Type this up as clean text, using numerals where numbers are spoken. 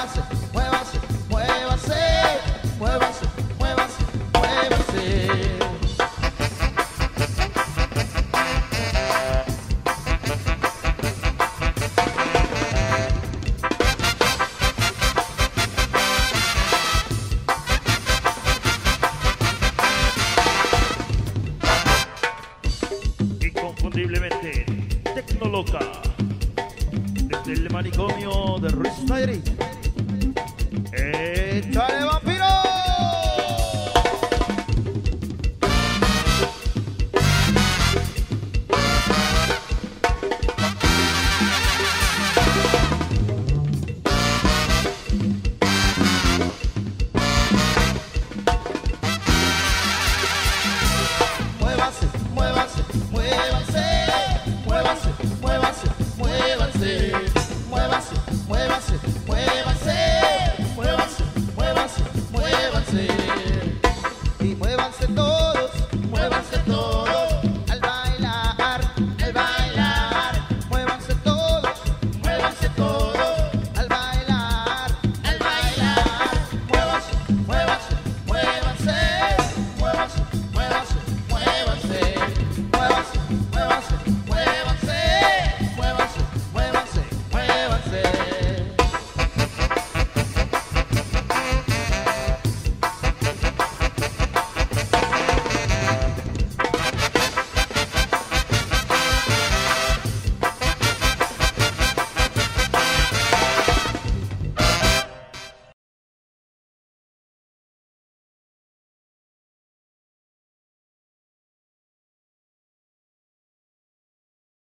muévase, muévase, muévase, muévase, muévase, muévase. Inconfundiblemente Tecnoloca, desde el manicomio de Ruiz Nayarit. ¡Échale, vampiro! Muévase, muévase, muévase, muévase, muévase, muévase, muévase, muévase, muévase, muévase, muévase, muévase. Y muévanse todos, muévanse todos, al bailar, muévanse todos, muévanse todos.